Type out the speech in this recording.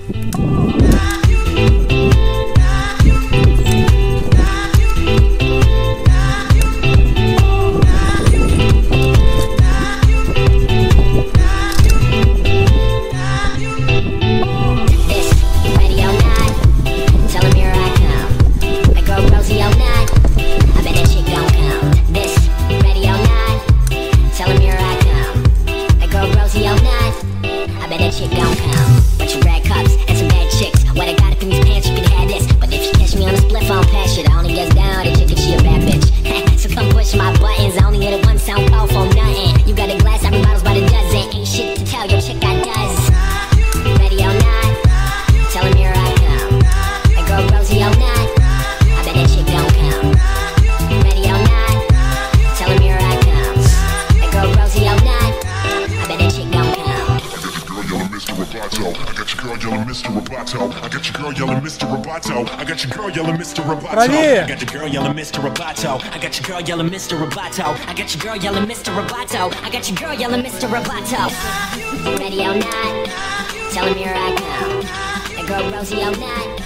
I got your girl yelling Mr. Roboto. I got your girl yelling Mr. Roboto. Правее. I got your girl yelling Mr. Roboto. I got your girl yelling Mr. Roboto. I got your girl yelling Mr. Roboto. I got your girl yelling Mr. Roboto. Ready or not, tell him here I come. That girl Rosie or not.